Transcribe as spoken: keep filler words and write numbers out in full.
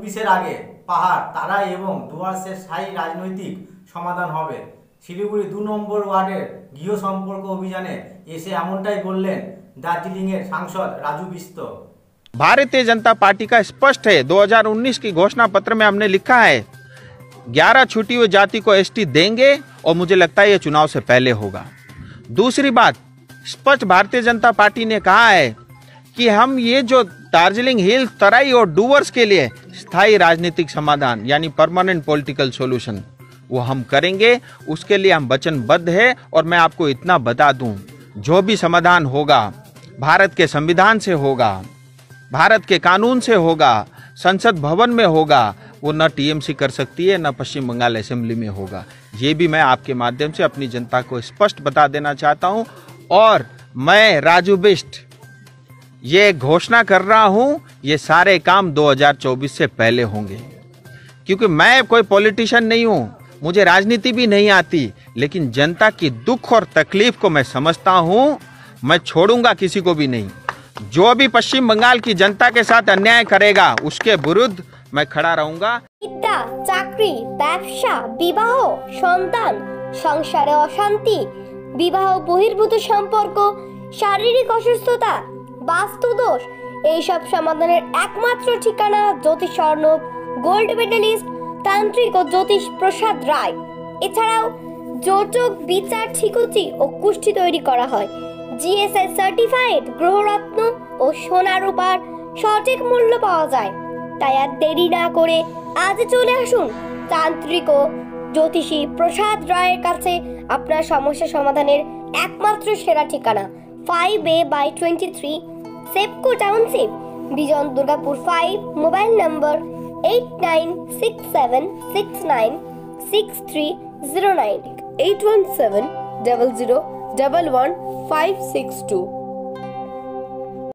চব্বিশের আগে পাহাড় তারাই এবং ডুয়ার্সের স্থায়ী রাজনৈতিক সমাধান হবে। শিলিগুড়ি দু নম্বর ওয়ার্ডের গৃহ সম্পর্ক অভিযানে এসে এমনটাই বললেন দার্জিলিংয়ের সাংসদ রাজু বিস্ত। भारतीय जनता पार्टी का स्पष्ट है, दो हज़ार उन्नीस की घोषणा पत्र में हमने लिखा है ग्यारह छुटी हुई जाति को एसटी देंगे और मुझे लगता है ये चुनाव से पहले होगा। दूसरी बात, स्पष्ट भारतीय जनता पार्टी ने कहा है कि हम ये जो दार्जिलिंग हिल तराई और डूवर्स के लिए स्थायी राजनीतिक समाधान यानी परमानेंट पॉलिटिकल सॉल्यूशन वो हम करेंगे, उसके लिए हम वचनबद्ध है। और मैं आपको इतना बता दूं, जो भी समाधान होगा भारत के संविधान से होगा, भारत के कानून से होगा, संसद भवन में होगा, वो न टीएमसी कर सकती है न पश्चिम बंगाल असेंबली में होगा। ये भी मैं आपके माध्यम से अपनी जनता को स्पष्ट बता देना चाहता हूं। और मैं राजू बिस्ट ये घोषणा कर रहा हूं, ये सारे काम दो हज़ार चौबीस से पहले होंगे, क्योंकि मैं कोई पॉलिटिशियन नहीं हूं, मुझे राजनीति भी नहीं आती, लेकिन जनता की दुख और तकलीफ को मैं समझता हूं। मैं छोड़ूंगा किसी को भी नहीं। जो भी पश्चिम बंगाल की जनता के साथ अन्याय करेगा उसके विरुद्ध मैं खड़ा रहूंगा। বিদ্যা, চাকরি, ব্যবসা, বিবাহ, সন্তান, সংসারে অশান্তি, বিবাহ বহির্ভূত সম্পর্ক, শারীরিক অসুস্থতা, বাস্তুদোষ, এইসব সমাধানের একমাত্র ঠিকানা জ্যোতিষ স্বর্ণব গোল্ড মেডেলিস্ট তান্ত্রিক ও জ্যোতিষ প্রসাদ রায়। এছাড়াও যোজক, বিচার, ঠিকুচি ও কুষ্টি তৈরি করা হয়। জিএসআই সার্টিফাইড গ্রহরত্ন ও সোনা রূপার সঠিক মূল্য পাওয়া যায়। তাই আর দেরি না করে আজ চলে আসুন তান্ত্রিক ও জ্যোতিষী প্রসাদ রায়ের কাছে। আপনার সমস্যা সমাধানের একমাত্র সেরা ঠিকানা five A by twenty three Sepco township, Bijan Durgapur five. Mobile number eight nine six seven six nine six three zero nine eight one seven double zero double one five six two.